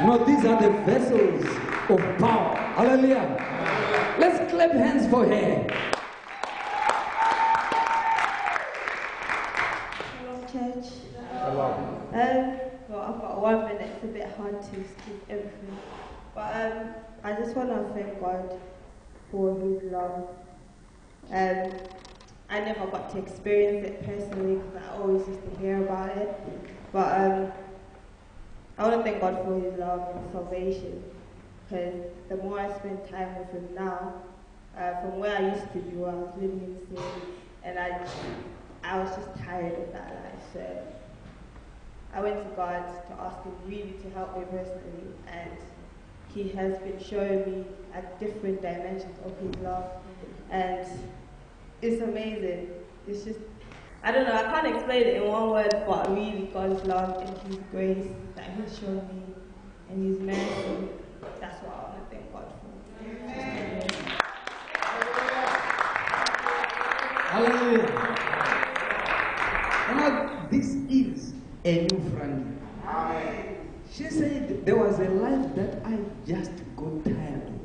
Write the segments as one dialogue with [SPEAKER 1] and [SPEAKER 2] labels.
[SPEAKER 1] No, these are the vessels of power. Hallelujah. Let's clap hands for her.
[SPEAKER 2] Hello, church.
[SPEAKER 3] Hello.
[SPEAKER 2] Well, I've got 1 minute. It's a bit hard to speak everything. But I just want to thank God for His love. I never got to experience it personally because I always used to hear about it. But I want to thank God for His love and salvation, because the more I spend time with Him now, from where I used to be, where I was living in the city, and I was just tired of that life. So I went to God to ask Him really to help me personally, and He has been showing me at different dimensions of His love, and it's amazing. It's just, I don't know, I can't explain it in one word, but really God's love and His grace that He's shown me and His mercy, that's what I want to thank God for.
[SPEAKER 1] Hallelujah. Now, this is a new friend.
[SPEAKER 3] Amen.
[SPEAKER 1] She said there was a life that I just got tired of.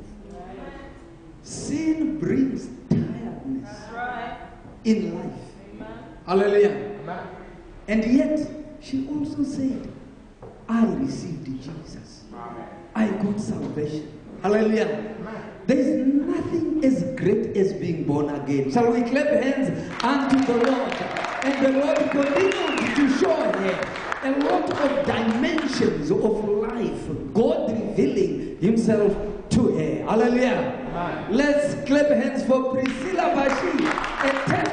[SPEAKER 1] Sin brings tiredness in life. Hallelujah.
[SPEAKER 3] Amen.
[SPEAKER 1] And yet, she also said, I received Jesus.
[SPEAKER 3] Amen.
[SPEAKER 1] I got salvation. Hallelujah. There is nothing as great as being born again. Shall we clap hands unto the Lord? And the Lord continued to show her a lot of dimensions of life. God revealing Himself to her. Hallelujah.
[SPEAKER 3] Amen.
[SPEAKER 1] Let's clap hands for Pricilla Testimony.